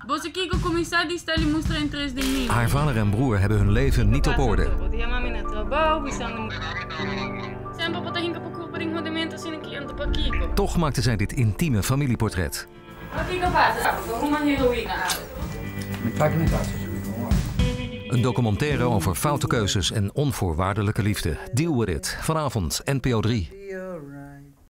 Haar vader en broer hebben hun leven niet op orde. Toch maakte zij dit intieme familieportret. Een documentaire over foute keuzes en onvoorwaardelijke liefde. Deal with it. Vanavond NPO 3.